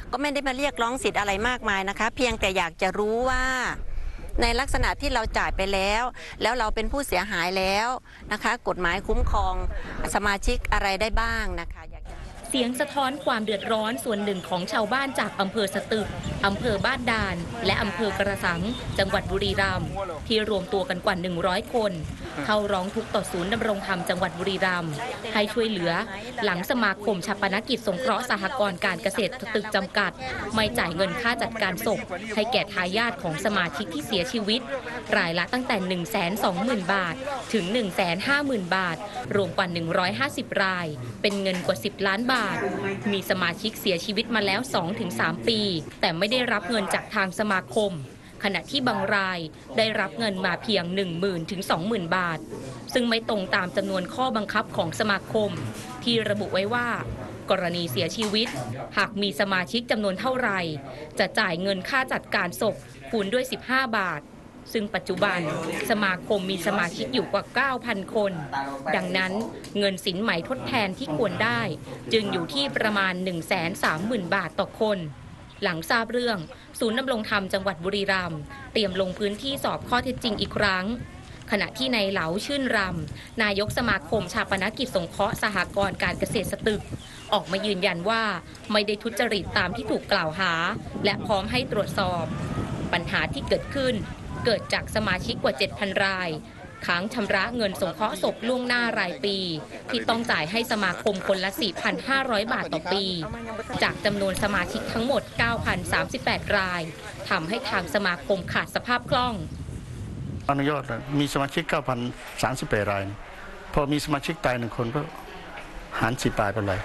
ก็ไม่ได้มาเรียกร้องสิทธิ์อะไรมากมายนะคะเพียงแต่อยากจะรู้ว่าในลักษณะที่เราจ่ายไปแล้วเราเป็นผู้เสียหายแล้วนะคะกฎหมายคุ้มครองสมาชิกอะไรได้บ้างนะคะเสียงสะท้อนความเดือดร้อนส่วนหนึ่งของชาวบ้านจากอำเภอสตึกอำเภอบ้านด่านและอำเภอกระสังจังหวัดบุรีรัมย์ที่รวมตัวกันกว่า100 คนเข้าร้องทุกข์ต่อศูนย์ดำรงธรรมจังหวัดบุรีรัมย์ให้ช่วยเหลือหลังสมาคมฉัปนกิจสงเคราะห์สหกรณ์การเกษตรสตึกจำกัดไม่จ่ายเงินค่าจัดการศพให้แก่ทายาทของสมาชิกที่เสียชีวิตรายละตั้งแต่ 120,000 บาทถึง 150,000 บาทรวมกว่า150 รายเป็นเงินกว่า10 ล้านบาทมีสมาชิกเสียชีวิตมาแล้ว 2-3 ปีแต่ไม่ได้รับเงินจากทางสมาคมขณะที่บางรายได้รับเงินมาเพียง 10,000 ถึง 20,000 บาทซึ่งไม่ตรงตามจำนวนข้อบังคับของสมาคมที่ระบุไว้ว่ากรณีเสียชีวิตหากมีสมาชิกจำนวนเท่าไหร่จะจ่ายเงินค่าจัดการศพคูณด้วย15 บาทซึ่งปัจจุบันสมาคมมีสมาชิกอยู่กว่า 9,000 คนดังนั้นเงินสินไหมทดแทนที่ควรได้จึงอยู่ที่ประมาณ 130,000 บาทต่อคนหลังทราบเรื่องศูนย์ดำรงธรรมจังหวัดบุรีรัมย์เตรียมลงพื้นที่สอบข้อเท็จจริงอีกครั้งขณะที่นายเหลาชื่นรำนายกสมาคมชาปนกิจสงเคราะห์สหกรณ์การเกษตรสตึกออกมายืนยันว่าไม่ได้ทุจริตตามที่ถูกกล่าวหาและพร้อมให้ตรวจสอบปัญหาที่เกิดขึ้นเกิดจากสมาชิกกว่า 7,000 รายค้างชำระเงินสงเคราะห์ศพล่วงหน้ารายปีที่ต้องจ่ายให้สมาคมคนละ 4,500 บาทต่อปีจากจำนวนสมาชิกทั้งหมด 9,038 รายทำให้ทางสมาคมขาดสภาพคล่องอนุญาตมีสมาชิก 9,038 รายพอมีสมาชิกตาย1 คนก็หาร10 บาทไปเลย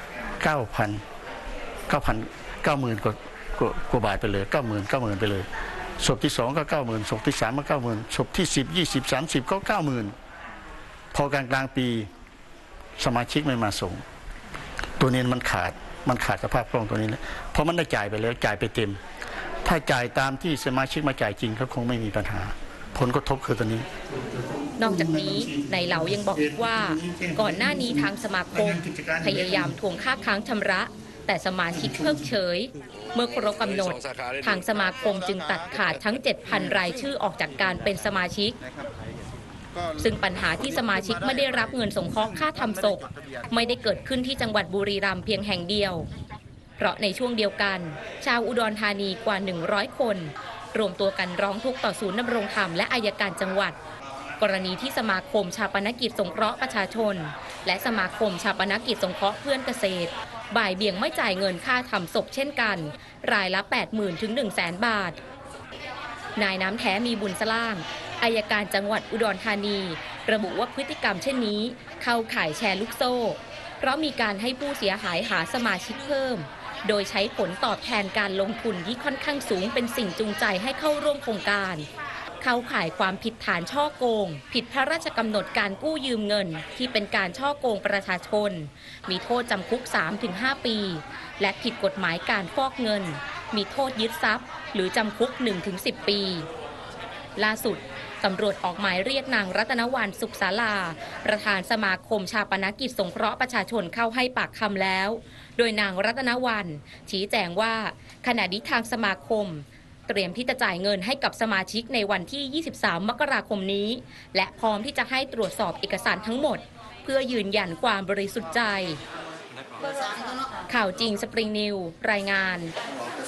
90,000 กว่าบาทไปเลย 90,000 ไปเลยศพที่2ก็ 90,000 ศพที่3ก็ 90,000 ศพที่10 20 30ก็ 90,000 พอกลางปีสมาชิกไม่มาส่งตัวนี้มันขาดสภาพคล่องตัวนี้แล้วเพราะมันได้จ่ายไปแล้วจ่ายไปเต็มถ้าจ่ายตามที่สมาชิกมาจ่ายจริงก็คงไม่มีปัญหาผลกระทบคือตัวนี้นอกจากนี้นายเหลายังบอกอีกว่าก่อนหน้านี้ทางสมาคมพยายามทวงค่าค้างชำระแต่สมาชิกเพิกเฉยเมื่อครบกำหนดทางสมาคมจึงตัดขาดทั้ง 7,000 รายชื่อออกจากการเป็นสมาชิกซึ่งปัญหาที่สมาชิกไม่ได้รับเงินสงเคราะห์ค่าทำศพไม่ได้เกิดขึ้นที่จังหวัดบุรีรัมย์เพียงแห่งเดียวเพราะในช่วงเดียวกันชาวอุดรธานีกว่า100 คนรวมตัวกันร้องทุกข์ต่อศูนย์ดำรงธรรมและอัยการจังหวัดกรณีที่สมาคมชาปนกิจสงเคราะห์ประชาชนและสมาคมชาปนกิจสงเคราะห์เพื่อนเกษตรบ่ายเบี่ยงไม่จ่ายเงินค่าทำศพเช่นกันรายละ 80,000 ถึง 100,000 บาทนายน้ำแท้มีบุญสล่างอัยการจังหวัดอุดรธานีระบุว่าพฤติกรรมเช่นนี้เข้าข่ายแชร์ลูกโซ่เพราะมีการให้ผู้เสียหายหาสมาชิกเพิ่มโดยใช้ผลตอบแทนการลงทุนที่ค่อนข้างสูงเป็นสิ่งจูงใจให้เข้าร่วมโครงการเข้าข่ายความผิดฐานฉ้อโกงผิดพระราชกำหนดการกู้ยืมเงินที่เป็นการฉ้อโกงประชาชนมีโทษจำคุก 3-5 ปีและผิดกฎหมายการฟอกเงินมีโทษยึดทรัพย์หรือจำคุก 1-10 ปีล่าสุดตำรวจออกหมายเรียกนางรัตนวรรณสุขศาลาประธานสมาคมชาปนกิจสงเคราะห์ประชาชนเข้าให้ปากคำแล้วโดยนางรัตนวรรณชี้แจงว่าขณะนี้ทางสมาคมเตรียมที่จะจ่ายเงินให้กับสมาชิกในวันที่ 23 มกราคมนี้และพร้อมที่จะให้ตรวจสอบเอกสารทั้งหมดเพื่อยืนยันความบริสุทธิ์ใจข่าวจริงสปริงนิวรายงาน